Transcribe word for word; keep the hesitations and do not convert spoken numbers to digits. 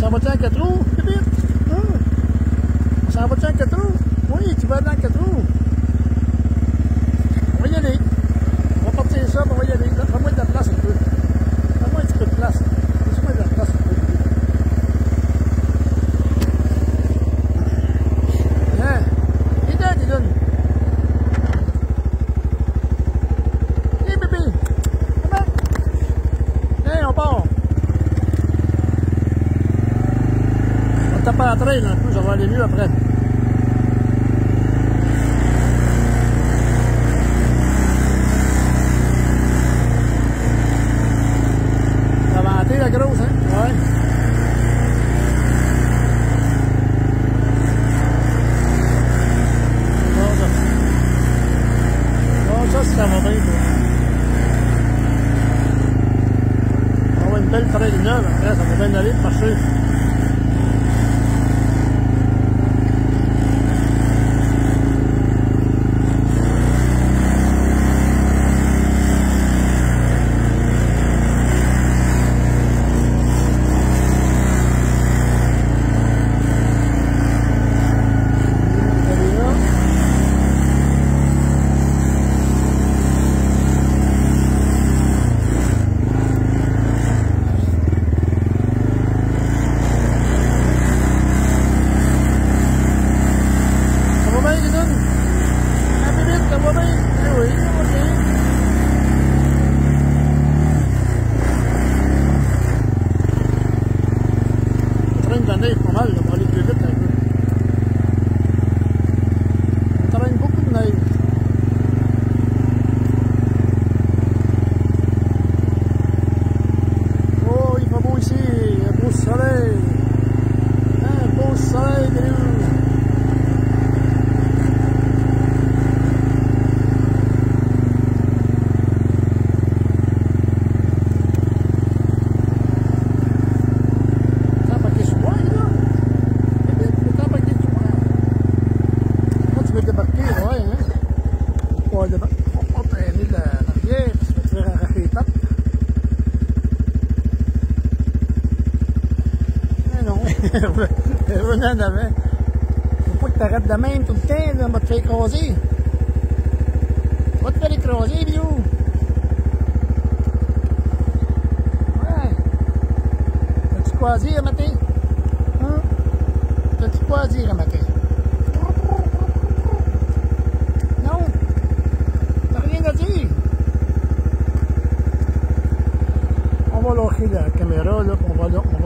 s'en va-tu en quatre roues? Vite! Hein? On s'en va-tu en quatre roues? Oui, tu vas dans quatre roues. On va y aller. On va partir ça, on va y aller. Fais-moi de la place un peu. Fais-moi un petit peu de place. Fais-moi de la place un peu. Hein? Et là, dis donc. Hé, bébé. Comment? Hein, on part. On va taper à la traîne un peu, ça va aller mieux après. La grosse, hein? Ouais. Bon, ça. Bon, ça, ça va bien, quoi. On va une belle traîne neuve, après, ça va bien aller de marcher. Pas mal, on va aller plus vite un peu. On traîne beaucoup de neige. Oh, il fait beau ici, un beau soleil. Un beau soleil, on va traîner l'arrière, ça va te faire arracher les pattes. Mais non, revenez en avant. Faut pas que t'arrêtes de même tout le temps, là, on va te faire écraser. On va te faire écraser, bio. Ouais. T'as-tu quoi à dire, matin? Hein? T'as-tu quoi à dire, matin? On va lâcher la caméra, là, on va, on va